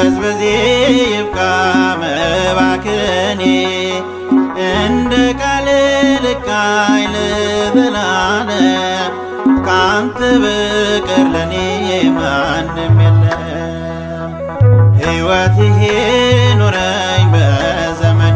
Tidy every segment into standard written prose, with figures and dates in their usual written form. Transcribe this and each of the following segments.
መቅበዝበዜ ይብቃ መባከኔ እንደ ቃል ልቃይ ለዘላለም ካንተ በቀር ለኔ ማንም የለም። ሕይወት ይሄ ኑረኝ በዘመኔ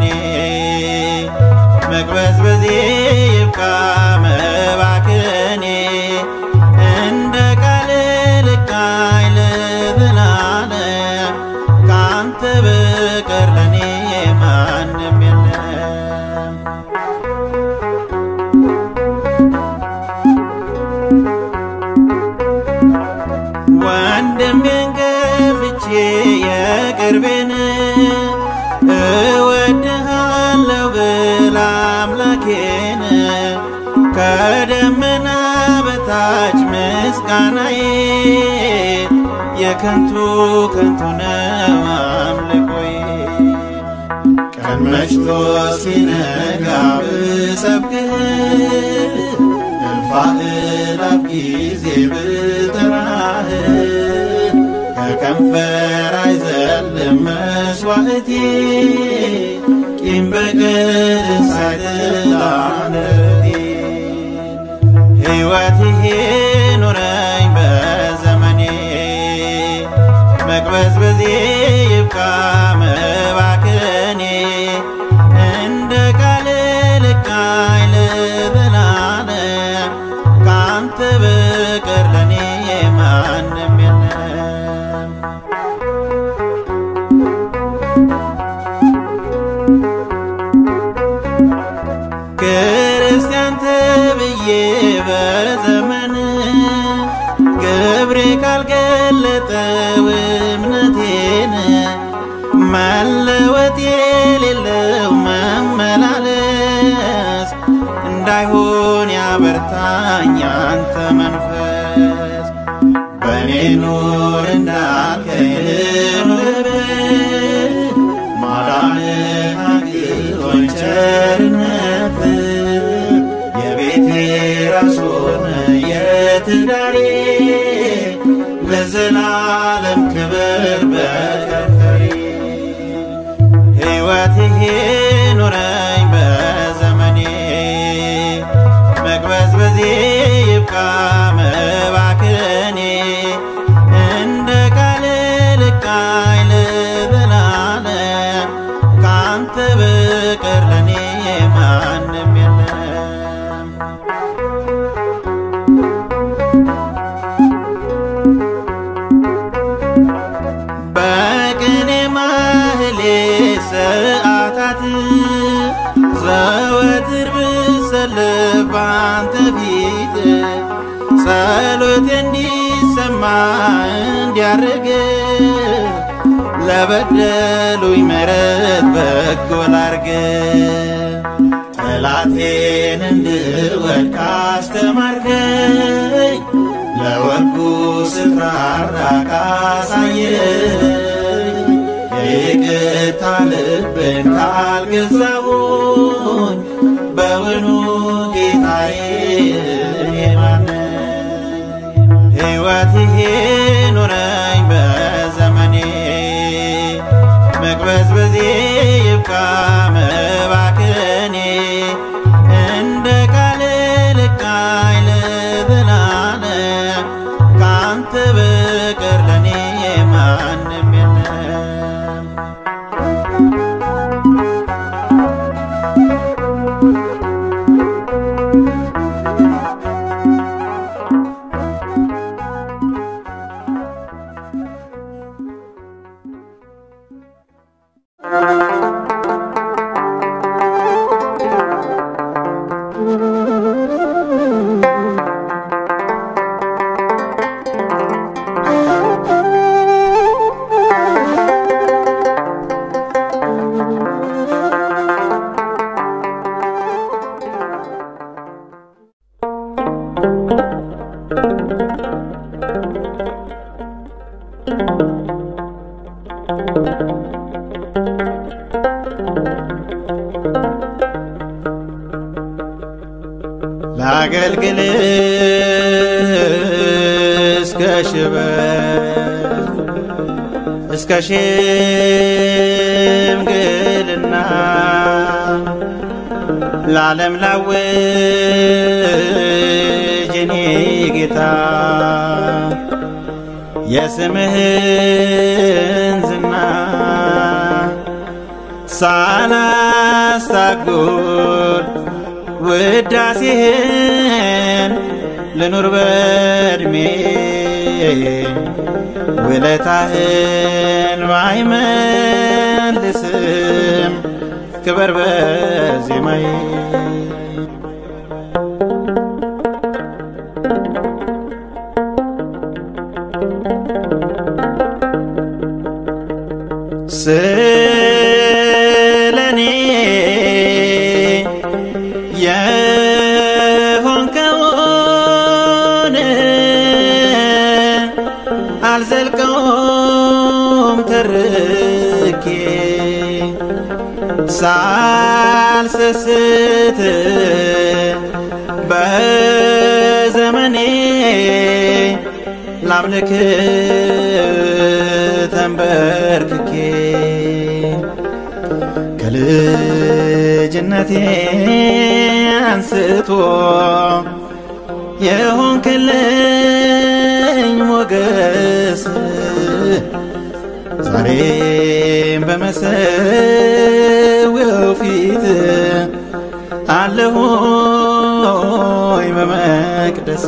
መቅበዝበዜ ይብቃ መባከኔ እንደ ቃል ልቃይ ለዘላለም ካንተ በቀር ለኔ ማንም የለም። ወንድሜን ገፍቼ የቅርቤን እወድሃለሁ ብል አምላኬን ከደመና በታች ምስጋናዬ የከንቱ ከንቱ ነው አምልኮዬ። ቀን መሽቶ ሲነጋ ብሰብክህ እልፍ አእላፍ ጊዜ ብጠራህ ከከንፈር አይዘልም መስዋዕቴ ቂም በቀል ሳይጥል አንደበቴ። ሕይወት ይሄ ኑረኝ በዘመኔ መቅበዝበዜ ይብቃ መባከኔ እንደ ቃል ልቃይ ለዘላለም ካንተ በቀር ለኔ ማንም የለም። ክርስቲያን ተብዬ በዘመን ግብሬ ካልገለጠው እምነቴን መለወጥ የሌለው መመላለስ እንዳይሆን ያበርታኝ አንተ መንፈስ። በኔ ኑር እንዳልከኝ ልኑርብህ ማዳንህ አግዞኝ ቸርነትህ የቤቴ ራስ ሆነ የትዳሬ ለዘላለም ክብር በከንፈሬ። ሕይወት ይሄ ኑረኝ በዘመኔ መቅበዝበዜ ይብቃ መባከኔ እንደ ቃል ልቃይ ለዘላለም ካንተ በቀር ለኔ ማንም የለም። በቅኔ ማህሌት ሰዓታት ዘወትር ብሰልፍ ባንተ ፊት ጸሎቴ እንዲሰማ እንዲያርግ ለበደሉኝ ምሕረት በጎ ላርግ። ጠላቴን እንድወድቅ አስተማርከኝ ለወጉ ስትራራ ካሳየኝ የይቅርታ ልብን ካልገዛሁኝ በውኑ ጌታዬ እኔ ማን ነኝ? ሕይወት ይሄ ኑረኝ በዘመኔ መቅበዝበዜ ይብቃ መባከኔ እንደ ቃል ልቃይ ለዘላለም ካንተ በቀር ለኔ ማንም የለም። ላገልግል እስከ ሽበት እስከ ሽምግልና ለዓለም ላውጅ እኔ ጌታ የስምህን ዝና ሳላስታጉል ውዳሴህን ልኑር በዕድሜ ውለታህን ባይመልስም ክበር በዜማዬ ስለኔ የሆንከውን አልዘልቀውም ተርኬ ሳልሰስት በዘመኔ ላምልክ ተንበርክኬ ከልጅነቴ አንስቶ የሆንክልኝ ሞገስ ዛሬም በመሰዊያው ፊት አለሆይ በመቅደስ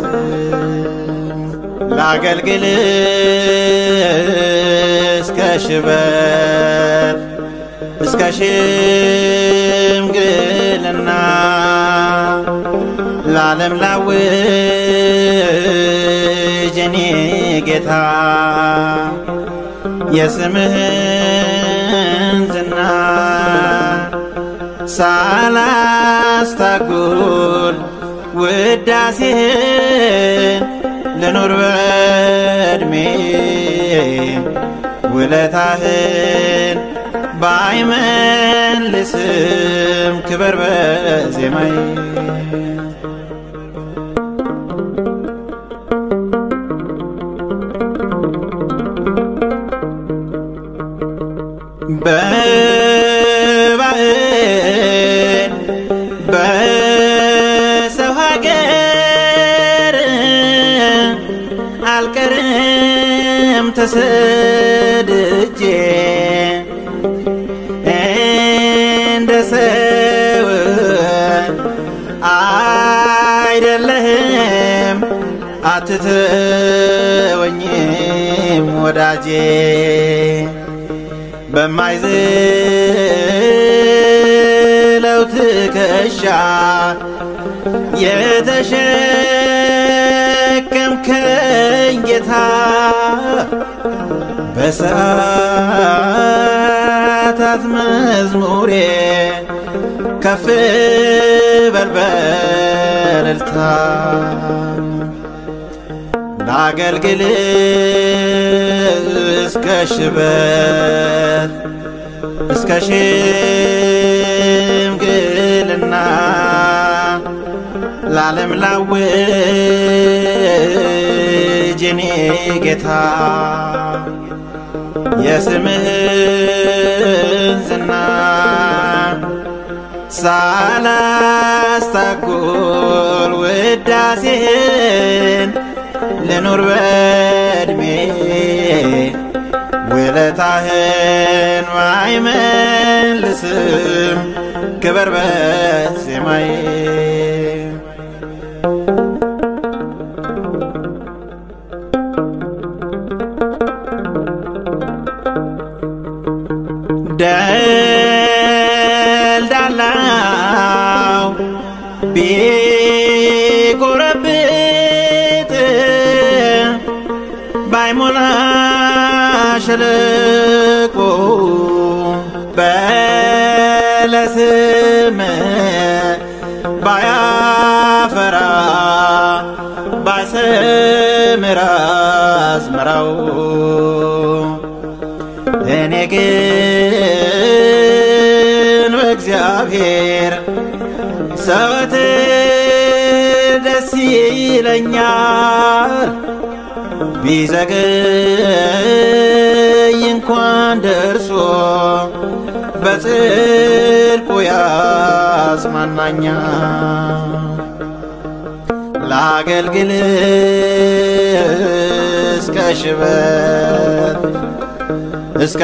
ላገልግል እስከ ሽበት እስከ ሽምግልና ለዓለም ላውጅ እኔ ጌታ የስምህን ዝና ሳላስታጉል ውዳሴህን ልኑር በዕድሜ ውለታህን ባይመልስም ክበር በዜማዬ በባዕድ በሰው ሀገር አልቀርም ተሰድጄ እንደ ሰው አይደለህም አትተወኝም ወዳጄ በማይዝለው ትከሻ የተሸከምከኝ ጌታ በሰዓታት መዝሙሬ ከፍ በል በእልልታ ላገልግል እስከ ሽበት እስከ ሽምግልና ለዓለም ላውጅ እኔ ጌታ የስምህን ዝና ሳላስታጉል ውዳሴህን ልኑር በዕድሜ ውለታህን ባይመልስም ክበር በዜማዬ ደልዳላው ቢጎረብጥ ባይሞላ ሸለቆ በለስም ባያፈራ ባይሰምር አዝመራው እኔ ግን በእግዚአብሔር ዘወትር ደስ ይለኛል ቢዘገይ እንኳን ደርሶ በጽድቁ ያጽናናኛል። ላገልግል እስከ ሽበት እስከ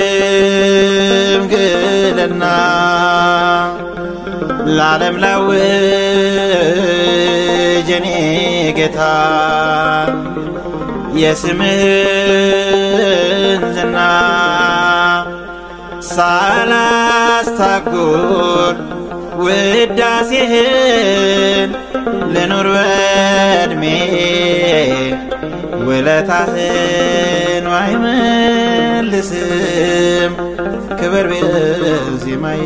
ሽምግልና ለዓለም ላውጅ እኔ ጌታ የስምህን ዝና ሳላስታጉል ውዳሴህን ልኑር በዕድሜ ውለታህን አይመልስም ክብር በዜማዬ።